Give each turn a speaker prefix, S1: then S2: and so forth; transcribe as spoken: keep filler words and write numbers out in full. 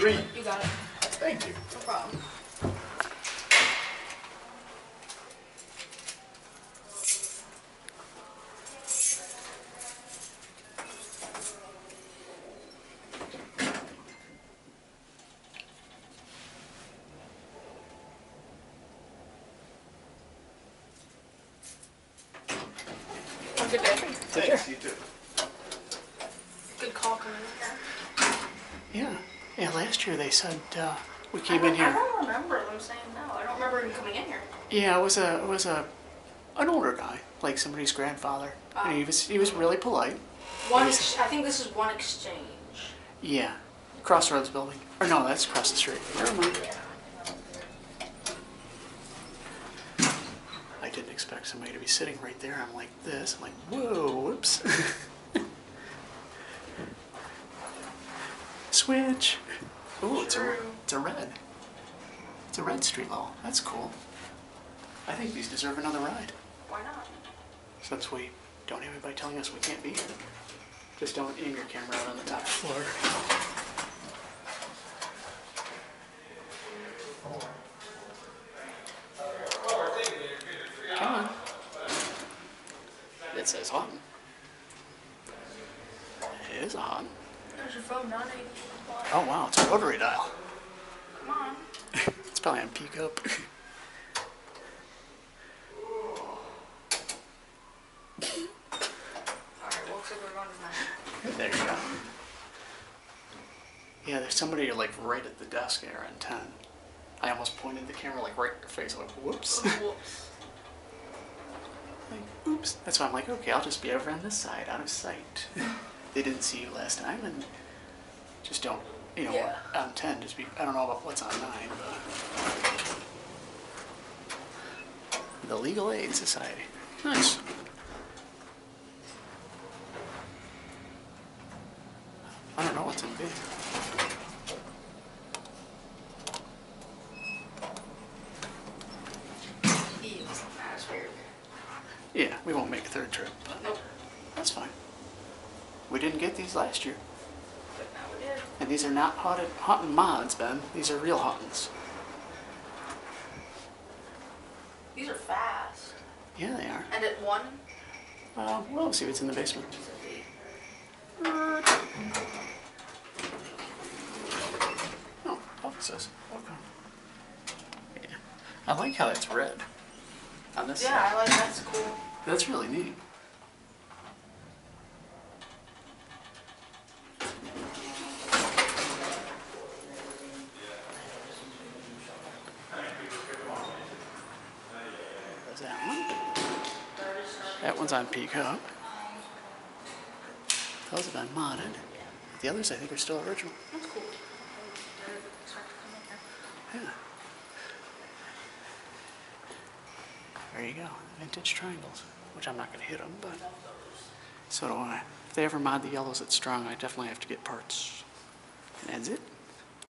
S1: Three.
S2: You got it.
S1: Thank you.
S2: No problem. Have a good day.
S1: Thanks, you too.
S2: Good call coming in here.
S3: Yeah. Yeah, last year they said uh, we came
S2: I
S3: in here.
S2: I don't remember them saying no. I don't remember him coming in here.
S3: Yeah, it was a it was a an older guy, like somebody's grandfather.
S2: Oh.
S3: And he was he was really polite.
S2: One, ex I think this is one exchange.
S3: Yeah. Crossroads building. Or no, that's across the street. Never mind. I didn't expect somebody to be sitting right there. I'm like this. I'm like, whoa, whoops. Switch. Ooh, it's a, it's a red. It's a red street level. That's cool. I think these deserve another ride.
S2: Why not?
S3: Since we don't have anybody telling us we can't be here. Just don't aim your camera out on the top floor. Come on. It says hot. It is a hot.
S2: There's your phone, nine eighty.
S3: Oh wow, it's a rotary dial.
S2: Come on.
S3: It's probably on peak up.
S2: Alright, looks like we're going to nine.
S3: There you go. Yeah, there's somebody like right at the desk there on ten. I almost pointed the camera like right in your face, like whoops.
S2: Whoops.
S3: Like, oops. That's why I'm like, okay, I'll just be over on this side, out of sight. They didn't see you last time, and just don't, you know,
S2: Yeah.
S3: on ten, just be, I don't know about what's on nine, but. The Legal Aid Society. Nice. I don't know what's in B.
S2: That's weird.
S3: Yeah, we won't make a third trip, but
S2: Nope.
S3: that's fine. We didn't get these last year.
S2: But now we did.
S3: And these are not haunted, haunted mods, Ben. These are real hauntings.
S2: These are fast.
S3: Yeah, they are.
S2: And at one,
S3: Uh, we'll see what's in the basement. Oh, offices. Okay. Yeah. I like how it's red on this
S2: yeah,
S3: side.
S2: I like that's cool.
S3: That's really neat. There's that one. That one's on peak up. Those have been modded. The others I think are still original.
S2: That's cool.
S3: Yeah. There you go, vintage triangles, which I'm not going to hit them, but so do I. If they ever mod the yellows at Strong, I definitely have to get parts. And that's it.